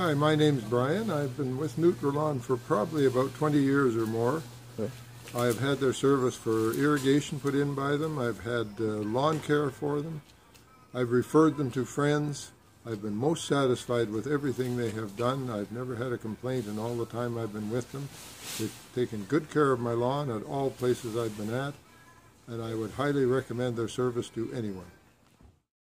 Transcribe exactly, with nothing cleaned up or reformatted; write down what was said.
Hi, my name's Brian. I've been with Nutri-Lawn for probably about twenty years or more. Okay. I've had their service for irrigation put in by them. I've had uh, lawn care for them. I've referred them to friends. I've been most satisfied with everything they have done. I've never had a complaint in all the time I've been with them. They've taken good care of my lawn at all places I've been at, and I would highly recommend their service to anyone.